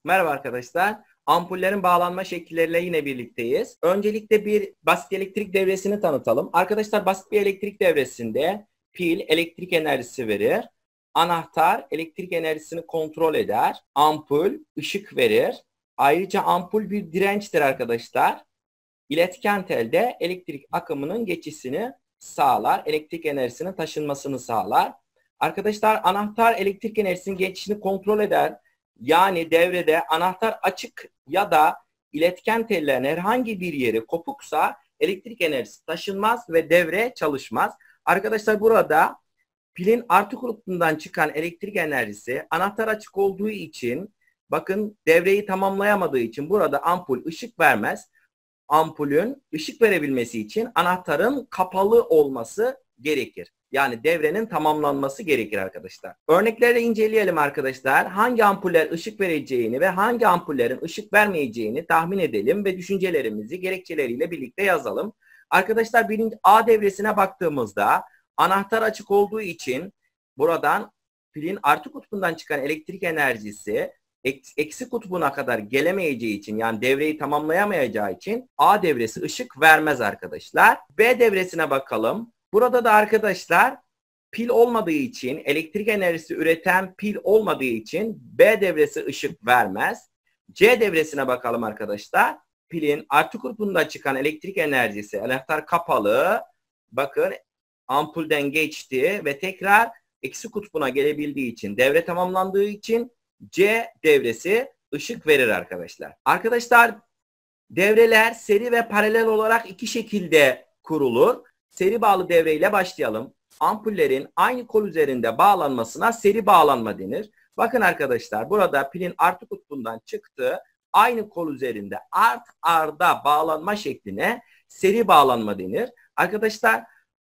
Merhaba arkadaşlar. Ampullerin bağlanma şekilleriyle yine birlikteyiz. Öncelikle bir basit elektrik devresini tanıtalım. Arkadaşlar basit bir elektrik devresinde pil elektrik enerjisi verir. Anahtar elektrik enerjisini kontrol eder. Ampul ışık verir. Ayrıca ampul bir dirençtir arkadaşlar. İletken telde elektrik akımının geçişini sağlar. Elektrik enerjisinin taşınmasını sağlar. Arkadaşlar anahtar elektrik enerjisinin geçişini kontrol eder. Yani devrede anahtar açık ya da iletken tellerin herhangi bir yeri kopuksa elektrik enerjisi taşınmaz ve devre çalışmaz. Arkadaşlar burada pilin artı kutbundan çıkan elektrik enerjisi anahtar açık olduğu için bakın devreyi tamamlayamadığı için burada ampul ışık vermez. Ampulün ışık verebilmesi için anahtarın kapalı olması gerekir. Yani devrenin tamamlanması gerekir arkadaşlar. Örnekleri inceleyelim arkadaşlar. Hangi ampuller ışık vereceğini ve hangi ampullerin ışık vermeyeceğini tahmin edelim ve düşüncelerimizi gerekçeleriyle birlikte yazalım. Arkadaşlar birinci A devresine baktığımızda anahtar açık olduğu için buradan pilin artı kutbundan çıkan elektrik enerjisi eksi kutbuna kadar gelemeyeceği için yani devreyi tamamlayamayacağı için A devresi ışık vermez arkadaşlar. B devresine bakalım. Burada da arkadaşlar pil olmadığı için elektrik enerjisi üreten pil olmadığı için B devresi ışık vermez. C devresine bakalım arkadaşlar. Pilin artı kutbunda çıkan elektrik enerjisi anahtar kapalı. Bakın ampulden geçti ve tekrar eksi kutbuna gelebildiği için devre tamamlandığı için C devresi ışık verir arkadaşlar. Arkadaşlar devreler seri ve paralel olarak iki şekilde kurulur. Seri bağlı devreyle başlayalım. Ampullerin aynı kol üzerinde bağlanmasına seri bağlanma denir. Bakın arkadaşlar burada pilin artı kutbundan çıktı. Aynı kol üzerinde art arda bağlanma şekline seri bağlanma denir. Arkadaşlar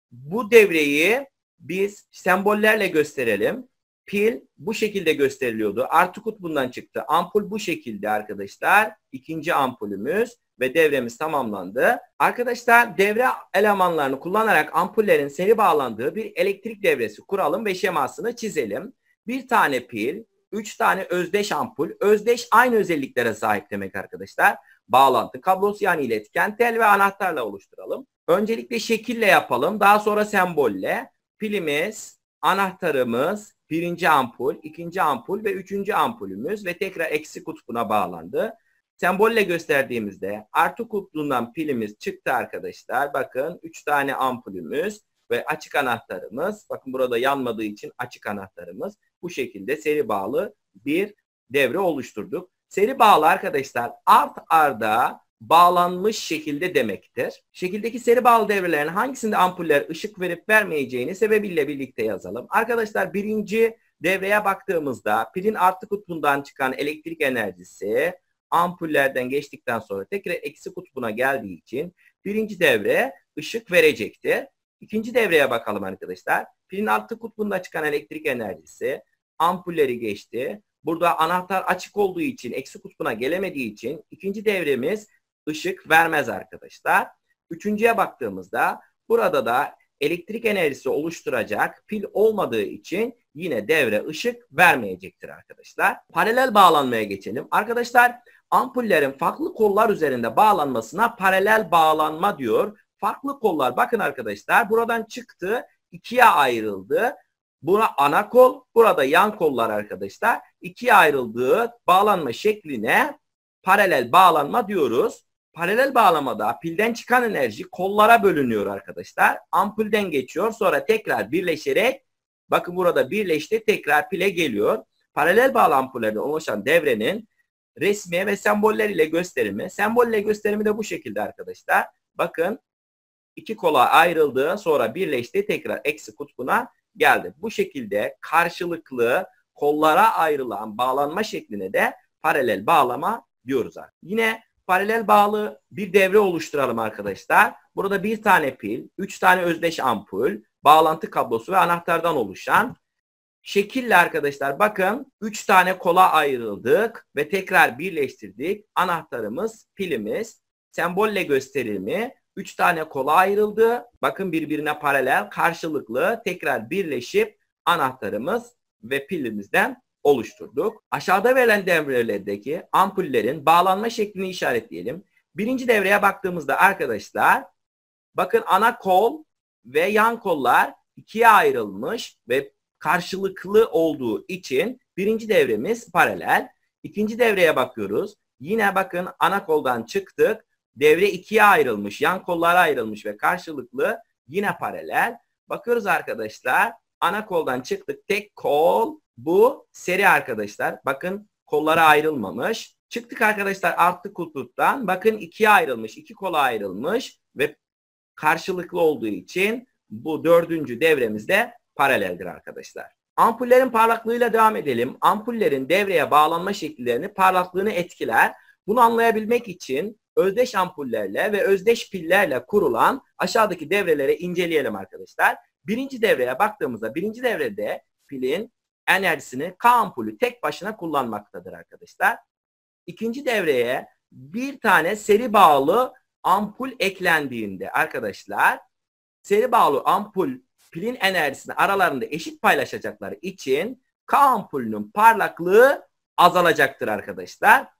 bu devreyi biz sembollerle gösterelim. Pil bu şekilde gösteriliyordu. Artı kutbundan çıktı. Ampul bu şekilde arkadaşlar. İkinci ampulümüz ve devremiz tamamlandı. Arkadaşlar devre elemanlarını kullanarak ampullerin seri bağlandığı bir elektrik devresi kuralım ve şemasını çizelim. Bir tane pil, 3 tane özdeş ampul. Özdeş aynı özelliklere sahip demek arkadaşlar. Bağlantı kablosu yani iletken tel ve anahtarla oluşturalım. Öncelikle şekille yapalım. Daha sonra sembolle. Pilimiz, anahtarımız, birinci ampul, ikinci ampul ve üçüncü ampulümüz ve tekrar eksi kutbuna bağlandı. Sembolle gösterdiğimizde artı kutbundan pilimiz çıktı arkadaşlar. Bakın 3 tane ampulümüz ve açık anahtarımız. Bakın burada yanmadığı için açık anahtarımız. Bu şekilde seri bağlı bir devre oluşturduk. Seri bağlı arkadaşlar art arda bağlanmış şekilde demektir. Şekildeki seri bağlı devrelerin hangisinde ampuller ışık verip vermeyeceğini sebebiyle birlikte yazalım. Arkadaşlar birinci devreye baktığımızda pilin artı kutbundan çıkan elektrik enerjisi ampullerden geçtikten sonra tekrar eksi kutbuna geldiği için birinci devre ışık verecektir. İkinci devreye bakalım arkadaşlar. Pilin artı kutbundan çıkan elektrik enerjisi ampulleri geçti. Burada anahtar açık olduğu için eksi kutbuna gelemediği için ikinci devremiz ışık vermez arkadaşlar. Üçüncüye baktığımızda burada da elektrik enerjisi oluşturacak pil olmadığı için yine devre ışık vermeyecektir arkadaşlar. Paralel bağlanmaya geçelim. Arkadaşlar ampullerin farklı kollar üzerinde bağlanmasına paralel bağlanma diyor. Farklı kollar bakın arkadaşlar buradan çıktı ikiye ayrıldı. Buna ana kol, burada yan kollar arkadaşlar. İkiye ayrıldığı bağlanma şekline paralel bağlanma diyoruz. Paralel bağlamada pilden çıkan enerji kollara bölünüyor arkadaşlar. Ampulden geçiyor sonra tekrar birleşerek bakın burada birleşti tekrar pile geliyor. Paralel bağlı ampullerden oluşan devrenin resmi ve semboller ile gösterimi. Sembolle gösterimi de bu şekilde arkadaşlar. Bakın iki kola ayrıldı sonra birleşti tekrar eksi kutbuna geldi. Bu şekilde karşılıklı kollara ayrılan bağlanma şekline de paralel bağlama diyoruz. Yine paralel bağlı bir devre oluşturalım arkadaşlar. Burada bir tane pil, 3 tane özdeş ampul, bağlantı kablosu ve anahtardan oluşan şekille arkadaşlar bakın 3 tane kola ayrıldık ve tekrar birleştirdik. Anahtarımız, pilimiz, sembolle gösterilimi 3 tane kola ayrıldı. Bakın birbirine paralel, karşılıklı tekrar birleşip anahtarımız ve pilimizden oluşturduk. Aşağıda verilen devrelerdeki ampullerin bağlanma şeklini işaretleyelim. Birinci devreye baktığımızda arkadaşlar bakın ana kol ve yan kollar ikiye ayrılmış ve karşılıklı olduğu için birinci devremiz paralel. İkinci devreye bakıyoruz. Yine bakın ana koldan çıktık. Devre ikiye ayrılmış, yan kollara ayrılmış ve karşılıklı, yine paralel. Bakıyoruz arkadaşlar. Ana koldan çıktık. Tek kol, bu seri arkadaşlar. Bakın kollara ayrılmamış. Çıktık arkadaşlar arttı kutuptan. Bakın ikiye ayrılmış, iki kola ayrılmış ve karşılıklı olduğu için bu dördüncü devremiz de paraleldir arkadaşlar. Ampullerin parlaklığıyla devam edelim. Ampullerin devreye bağlanma şekillerini, parlaklığını etkiler. Bunu anlayabilmek için özdeş ampullerle ve özdeş pillerle kurulan aşağıdaki devreleri inceleyelim arkadaşlar. Birinci devreye baktığımızda birinci devrede pilin enerjisini K ampulü tek başına kullanmaktadır arkadaşlar. İkinci devreye bir tane seri bağlı ampul eklendiğinde arkadaşlar seri bağlı ampul pilin enerjisini aralarında eşit paylaşacakları için K ampulünün parlaklığı azalacaktır arkadaşlar.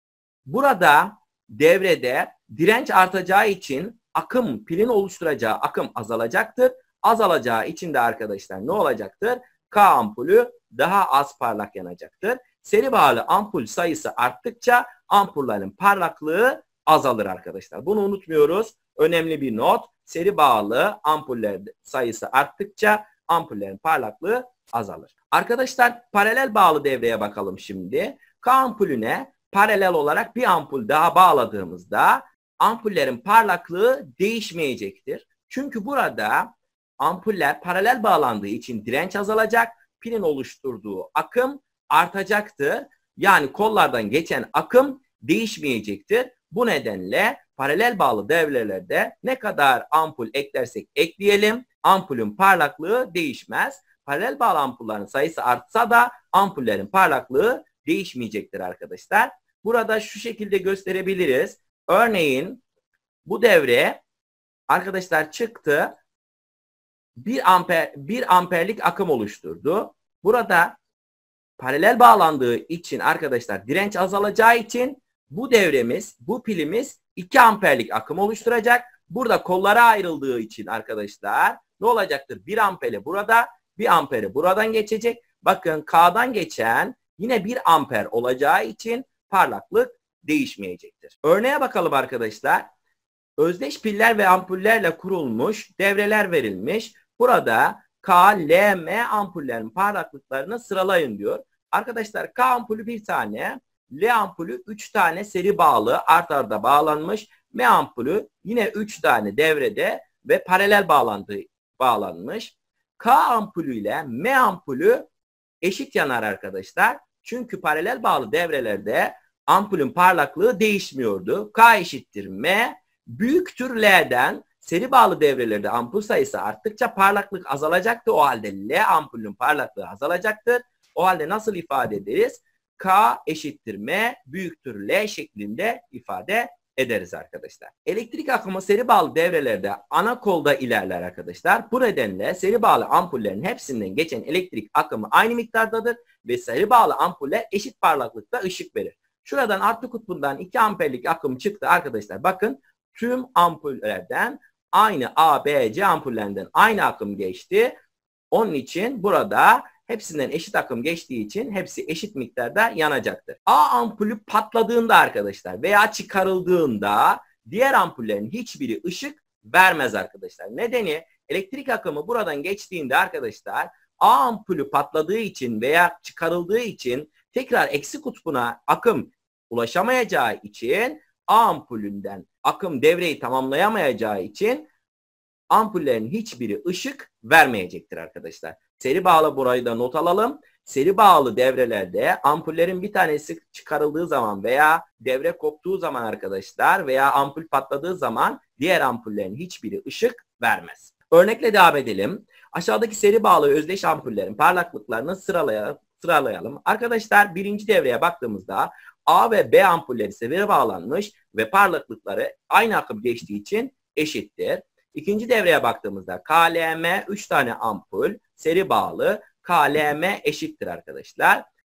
Burada devrede direnç artacağı için akım, pilin oluşturacağı akım azalacaktır. Azalacağı için de arkadaşlar ne olacaktır? K ampulü daha az parlak yanacaktır. Seri bağlı ampul sayısı arttıkça ampullerin parlaklığı azalır arkadaşlar. Bunu unutmuyoruz. Önemli bir not. Seri bağlı ampuller sayısı arttıkça ampullerin parlaklığı azalır. Arkadaşlar paralel bağlı devreye bakalım şimdi. K ampulüne paralel olarak bir ampul daha bağladığımızda ampullerin parlaklığı değişmeyecektir. Çünkü burada ampuller paralel bağlandığı için direnç azalacak, pilin oluşturduğu akım artacaktır. Yani kollardan geçen akım değişmeyecektir. Bu nedenle paralel bağlı devrelerde ne kadar ampul eklersek ekleyelim, ampulün parlaklığı değişmez. Paralel bağlı ampullerin sayısı artsa da ampullerin parlaklığı değişmeyecektir arkadaşlar. Burada şu şekilde gösterebiliriz. Örneğin bu devre arkadaşlar çıktı. 1 amperlik akım oluşturdu. Burada paralel bağlandığı için arkadaşlar direnç azalacağı için bu devremiz, bu pilimiz 2 amperlik akım oluşturacak. Burada kollara ayrıldığı için arkadaşlar ne olacaktır? 1 amperi burada, 1 amperi buradan geçecek. Bakın K'dan geçen yine 1 amper olacağı için parlaklık değişmeyecektir. Örneğe bakalım arkadaşlar. Özdeş piller ve ampullerle kurulmuş devreler verilmiş. Burada K, L, M ampullerin parlaklıklarını sıralayın diyor. Arkadaşlar K ampulü bir tane, L ampulü 3 tane seri bağlı art arda bağlanmış. M ampulü yine 3 tane devrede ve paralel bağlanmış. K ampulü ile M ampulü eşit yanar arkadaşlar. Çünkü paralel bağlı devrelerde ampulün parlaklığı değişmiyordu. K eşittir M büyüktür L'den. Seri bağlı devrelerde ampul sayısı arttıkça parlaklık azalacaktır. O halde L ampulün parlaklığı azalacaktır. O halde nasıl ifade ederiz? K eşittir M büyüktür L şeklinde ifade ederiz arkadaşlar. Elektrik akımı seri bağlı devrelerde ana kolda ilerler arkadaşlar. Bu nedenle seri bağlı ampullerin hepsinden geçen elektrik akımı aynı miktardadır ve seri bağlı ampuller eşit parlaklıkta ışık verir. Şuradan artı kutbundan 2 amperlik akım çıktı arkadaşlar. Bakın tüm ampullerden aynı A, B, C ampullerinden aynı akım geçti. Onun için burada hepsinden eşit akım geçtiği için hepsi eşit miktarda yanacaktır. A ampulü patladığında arkadaşlar veya çıkarıldığında diğer ampullerin hiçbiri ışık vermez arkadaşlar. Nedeni elektrik akımı buradan geçtiğinde arkadaşlar A ampulü patladığı için veya çıkarıldığı için tekrar eksi kutbuna akım ulaşamayacağı için A ampulünden akım devreyi tamamlayamayacağı için ampullerin hiçbiri ışık vermeyecektir arkadaşlar. Seri bağlı burayı da not alalım. Seri bağlı devrelerde ampullerin bir tanesi çıkarıldığı zaman veya devre koptuğu zaman arkadaşlar veya ampul patladığı zaman diğer ampullerin hiçbiri ışık vermez. Örnekle devam edelim. Aşağıdaki seri bağlı özdeş ampullerin parlaklıklarını sıralayalım. Arkadaşlar birinci devreye baktığımızda A ve B ampulleri seri bağlanmış ve parlaklıkları aynı akım geçtiği için eşittir. İkinci devreye baktığımızda KLM 3 tane ampul seri bağlı KLM eşittir arkadaşlar.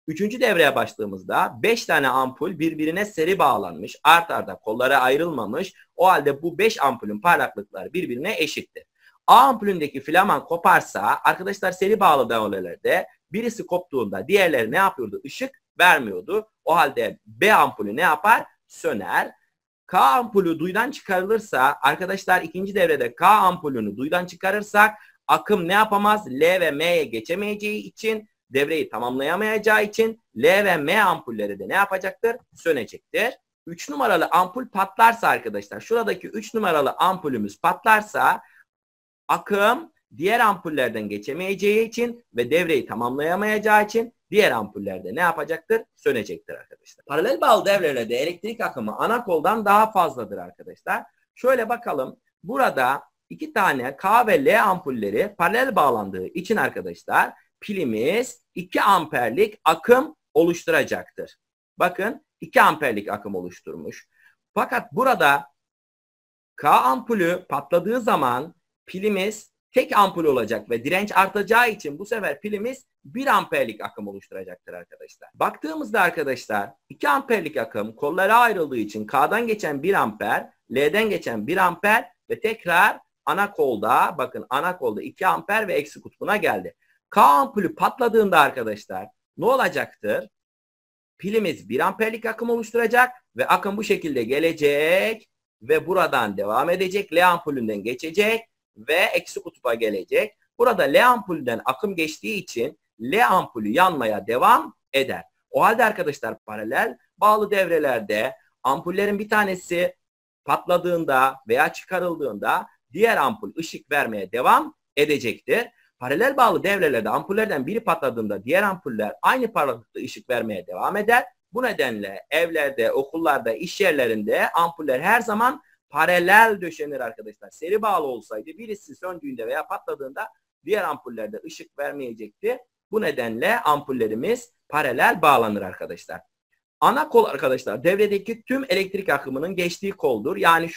Üçüncü devreye başladığımızda 5 tane ampul birbirine seri bağlanmış. Art arda kollara ayrılmamış. O halde bu 5 ampulün parlaklıkları birbirine eşittir. A ampulündeki filaman koparsa arkadaşlar seri bağlı devrelerde birisi koptuğunda diğerleri ne yapıyordu? Işık vermiyordu. O halde B ampulü ne yapar? Söner. K ampulü duyudan çıkarılırsa arkadaşlar ikinci devrede K ampulünü duyudan çıkarırsak akım ne yapamaz? L ve M'ye geçemeyeceği için devreyi tamamlayamayacağı için L ve M ampulleri de ne yapacaktır? Sönecektir. 3 numaralı ampul patlarsa arkadaşlar şuradaki 3 numaralı ampulümüz patlarsa akım diğer ampullerden geçemeyeceği için ve devreyi tamamlayamayacağı için diğer ampullerde ne yapacaktır? Sönecektir arkadaşlar. Paralel bağlı devrelerde elektrik akımı ana koldan daha fazladır arkadaşlar. Şöyle bakalım. Burada iki tane K ve L ampulleri paralel bağlandığı için arkadaşlar pilimiz 2 amperlik akım oluşturacaktır. Bakın 2 amperlik akım oluşturmuş. Fakat burada K ampulü patladığı zaman pilimiz tek ampul olacak ve direnç artacağı için bu sefer pilimiz 1 amperlik akım oluşturacaktır arkadaşlar. Baktığımızda arkadaşlar 2 amperlik akım kollara ayrıldığı için K'dan geçen 1 amper, L'den geçen 1 amper ve tekrar ana kolda bakın ana kolda 2 amper ve eksi kutbuna geldi. K ampulü patladığında arkadaşlar ne olacaktır? Pilimiz 1 amperlik akım oluşturacak ve akım bu şekilde gelecek ve buradan devam edecek. L ampulünden geçecek ve eksi kutba gelecek. Burada L ampulünden akım geçtiği için L ampulü yanmaya devam eder. O halde arkadaşlar paralel bağlı devrelerde ampullerin bir tanesi patladığında veya çıkarıldığında diğer ampul ışık vermeye devam edecektir. Paralel bağlı devrelerde ampullerden biri patladığında diğer ampuller aynı parlaklıkta ışık vermeye devam eder. Bu nedenle evlerde, okullarda, iş yerlerinde ampuller her zaman paralel döşenir arkadaşlar. Seri bağlı olsaydı birisi söndüğünde veya patladığında diğer ampullerde ışık vermeyecekti. Bu nedenle ampullerimiz paralel bağlanır arkadaşlar. Ana kol arkadaşlar devredeki tüm elektrik akımının geçtiği koldur. Yani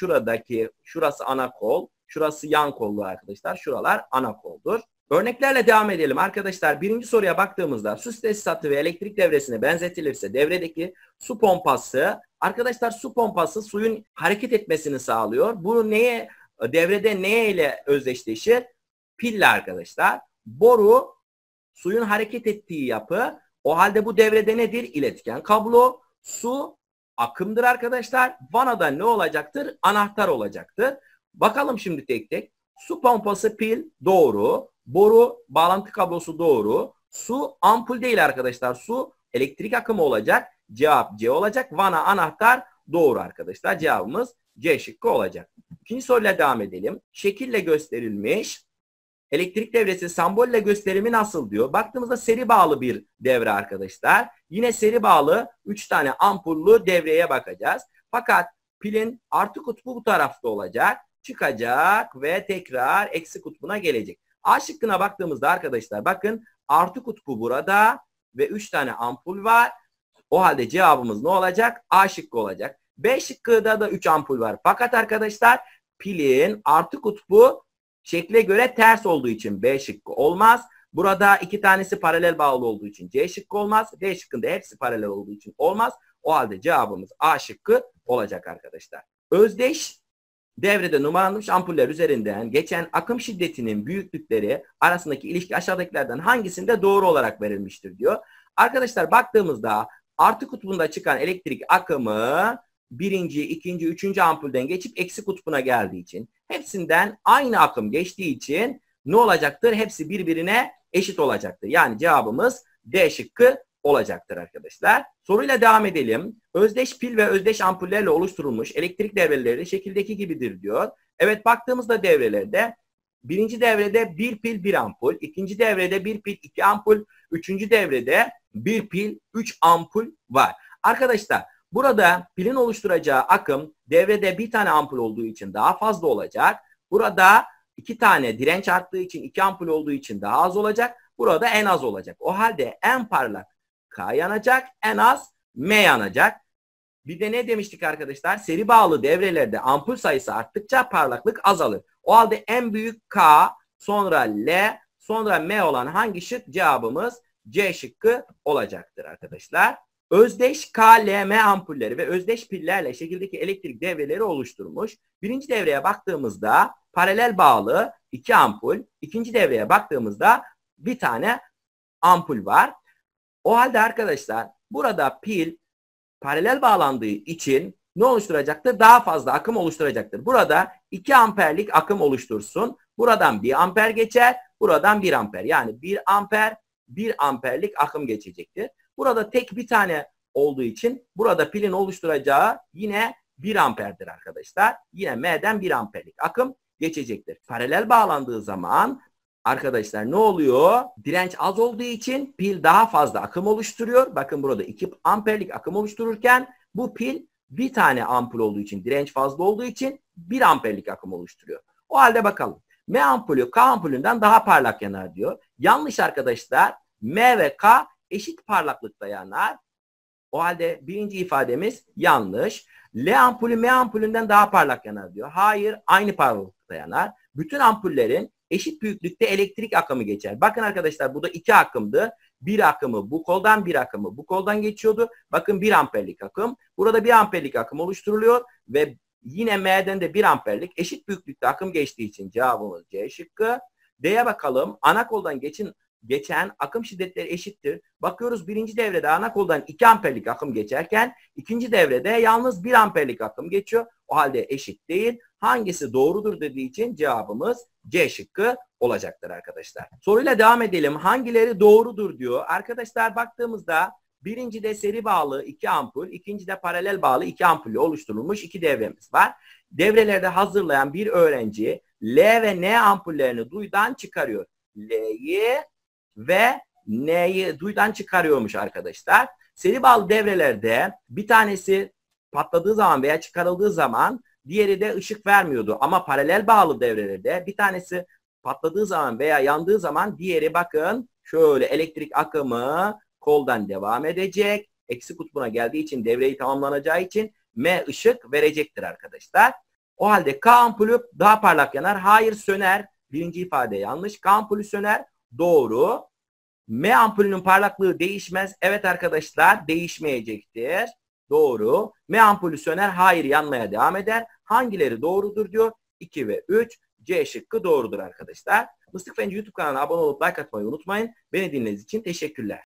şurası ana kol, şurası yan kollu arkadaşlar. Şuralar ana koldur. Örneklerle devam edelim arkadaşlar. Birinci soruya baktığımızda su tesisatı ve elektrik devresine benzetilirse devredeki su pompası arkadaşlar su pompası suyun hareket etmesini sağlıyor. Bu devrede neye ile özdeşleşir? Pille arkadaşlar. Boru suyun hareket ettiği yapı. O halde bu devrede nedir? İletken kablo. Su akımdır arkadaşlar. Vanada ne olacaktır? Anahtar olacaktır. Bakalım şimdi tek tek. Su pompası pil doğru. Boru bağlantı kablosu doğru. Su ampul değil arkadaşlar. Su elektrik akımı olacak. Cevap C olacak. Vana anahtar doğru arkadaşlar. Cevabımız C şıkkı olacak. İkinci soruyla devam edelim. Şekille gösterilmiş elektrik devresi sembolle gösterimi nasıl diyor. Baktığımızda seri bağlı bir devre arkadaşlar. Yine seri bağlı 3 tane ampullü devreye bakacağız. Fakat pilin artı kutbu bu tarafta olacak. Çıkacak ve tekrar eksi kutbuna gelecek. A şıkkına baktığımızda arkadaşlar bakın artı kutbu burada ve 3 tane ampul var. O halde cevabımız ne olacak? A şıkkı olacak. B şıkkında da 3 ampul var. Fakat arkadaşlar pilin artı kutbu şekle göre ters olduğu için B şıkkı olmaz. Burada 2 tanesi paralel bağlı olduğu için C şıkkı olmaz. D şıkkında hepsi paralel olduğu için olmaz. O halde cevabımız A şıkkı olacak arkadaşlar. Özdeş devrede numaralanmış ampuller üzerinden geçen akım şiddetinin büyüklükleri arasındaki ilişki aşağıdakilerden hangisinde doğru olarak verilmiştir diyor. Arkadaşlar baktığımızda artı kutbunda çıkan elektrik akımı birinci, ikinci, üçüncü ampulden geçip eksi kutbuna geldiği için hepsinden aynı akım geçtiği için ne olacaktır? Hepsi birbirine eşit olacaktır. Yani cevabımız D şıkkı olacaktır arkadaşlar. Soruyla devam edelim. Özdeş pil ve özdeş ampullerle oluşturulmuş elektrik devreleri şekildeki gibidir diyor. Evet baktığımızda devrelerde birinci devrede bir pil bir ampul, ikinci devrede bir pil iki ampul, üçüncü devrede bir pil 3 ampul var. Arkadaşlar burada pilin oluşturacağı akım devrede bir tane ampul olduğu için daha fazla olacak. Burada 2 tane direnç arttığı için 2 ampul olduğu için daha az olacak. Burada en az olacak. O halde en parlak K yanacak, en az M yanacak. Bir de ne demiştik arkadaşlar? Seri bağlı devrelerde ampul sayısı arttıkça parlaklık azalır. O halde en büyük K, sonra L, sonra M olan hangi şık? Cevabımız C şıkkı olacaktır arkadaşlar. Özdeş KLM ampulleri ve özdeş pillerle şekildeki elektrik devreleri oluşturmuş. Birinci devreye baktığımızda paralel bağlı 2 ampul. İkinci devreye baktığımızda bir tane ampul var. O halde arkadaşlar burada pil paralel bağlandığı için ne oluşturacaktır? Daha fazla akım oluşturacaktır. Burada 2 amperlik akım oluştursun. Buradan 1 amper geçer. Buradan 1 amper. Yani 1 amper 1 amperlik akım geçecektir. Burada tek bir tane olduğu için burada pilin oluşturacağı yine 1 amperdir arkadaşlar. Yine M'den 1 amperlik akım geçecektir. Paralel bağlandığı zaman arkadaşlar ne oluyor? Direnç az olduğu için pil daha fazla akım oluşturuyor. Bakın burada 2 amperlik akım oluştururken bu pil bir tane ampul olduğu için, direnç fazla olduğu için 1 amperlik akım oluşturuyor. O halde bakalım. M ampulü K ampulünden daha parlak yanar diyor. Yanlış arkadaşlar. M ve K eşit parlaklıkta yanar. O halde birinci ifademiz yanlış. L ampulü M ampulünden daha parlak yanar diyor. Hayır, aynı parlaklıkta yanar. Bütün ampullerin eşit büyüklükte elektrik akımı geçer. Bakın arkadaşlar burada 2 akımdı. Bir akımı bu koldan, bir akımı bu koldan geçiyordu. Bakın 1 amperlik akım. Burada 1 amperlik akım oluşturuluyor ve yine M'den de 1 amperlik eşit büyüklükte akım geçtiği için cevabımız C şıkkı. D'ye bakalım. Ana koldan geçen akım şiddetleri eşittir. Bakıyoruz birinci devrede ana koldan 2 amperlik akım geçerken ikinci devrede yalnız 1 amperlik akım geçiyor. O halde eşit değil. Hangisi doğrudur dediği için cevabımız C şıkkı olacaktır arkadaşlar. Soruyla devam edelim. Hangileri doğrudur diyor. Arkadaşlar baktığımızda birincide seri bağlı 2 ampul, ikincide paralel bağlı 2 ampulle oluşturulmuş 2 devremiz var. Devrelerde hazırlayan bir öğrenci L ve N ampullerini duyudan çıkarıyor. L'yi ve N'yi duyudan çıkarıyormuş arkadaşlar. Seri bağlı devrelerde bir tanesi patladığı zaman veya çıkarıldığı zaman diğeri de ışık vermiyordu. Ama paralel bağlı devrelerde bir tanesi patladığı zaman veya yandığı zaman diğeri bakın şöyle elektrik akımı koldan devam edecek. Eksi kutbuna geldiği için devreyi tamamlanacağı için M ışık verecektir arkadaşlar. O halde K ampulü daha parlak yanar. Hayır, söner. Birinci ifade yanlış. K ampulü söner. Doğru. M ampulünün parlaklığı değişmez. Evet arkadaşlar, değişmeyecektir. Doğru. M ampulü söner. Hayır, yanmaya devam eder. Hangileri doğrudur diyor. 2 ve 3. C şıkkı doğrudur arkadaşlar. Mıstık Fenci YouTube kanalına abone olup like atmayı unutmayın. Beni dinlediğiniz için teşekkürler.